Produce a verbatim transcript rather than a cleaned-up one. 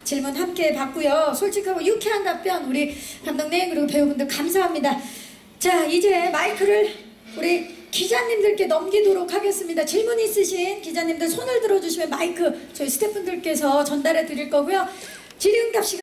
질문 함께 받고요. 솔직하고 유쾌한 답변 우리 감독님 그리고 배우분들 감사합니다. 자, 이제 마이크를 우리 기자님들께 넘기도록 하겠습니다. 질문 있으신 기자님들 손을 들어주시면 마이크 저희 스태프분들께서 전달해 드릴 거고요. 질의응답 시간